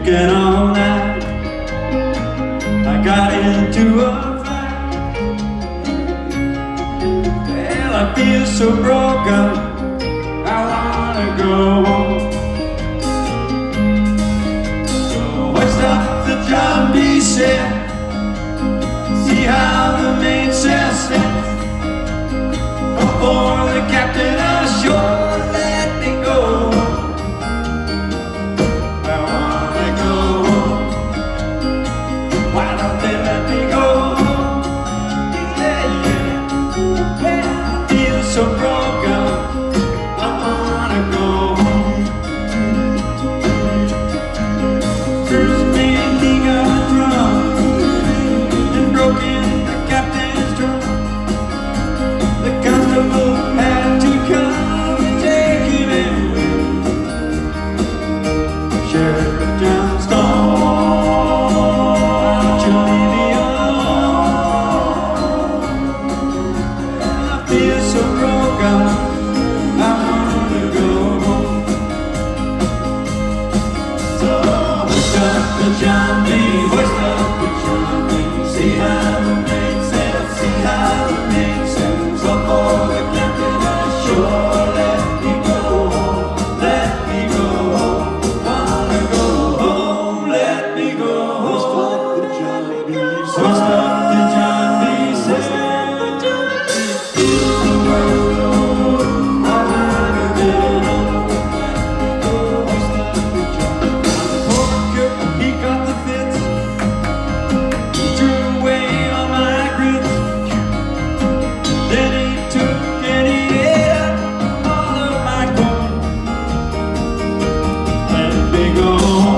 drinking all night. I got into a fight. Well, I feel so broken, I wanna go home. So hoist up the John B. sail, see how the mainsail sets. For the captain ashore, let me go. I wanna go home. Why don't they let me go home? Yeah, yeah. Well, I feel so broken, I wanna go home. First thing he got drunk and broke in the captain's drum. The constable had to come and take him away. Sheriff Johnstone, why don't you leave me alone? I feel so broken, I wanna go home. So hoist up the John B, hoist up the John B. See how the mainsail, see how the mainsail. For the captain ashore, let me go home, let me go home. Wanna go home, let me go home. Hoist up the John B, hoist up the John B, feel the world over, I wanna get home. Hoist up the John B. The poor cook, he got the fits, he threw away all my grits. Then he took and he ate up all of my corn. Let me go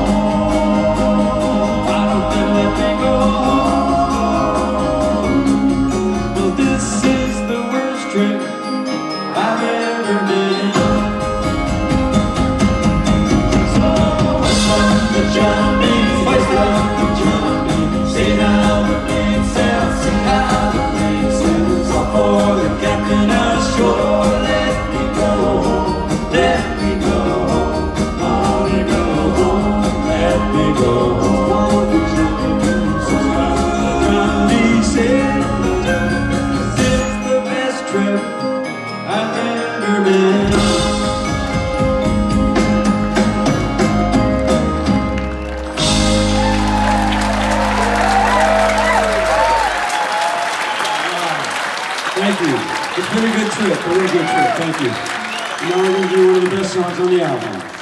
home. Why don't they let me go home? Well, this is the worst trip I've ever been on. So hoist up the John B, hoist up the John B. See how the mainsail, see how the mainsail. So for the captain ashore, let me go home, let me go home. Wanna go home, let me go home. So John B. said, this is the best trip I've ever been on. Thank you. It's been a good trip, a really good trip. Thank you. Now we're going to do one of the best songs on the album.